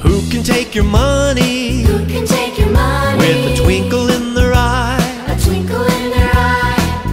Who can take your money? Who can take your money? With a twinkle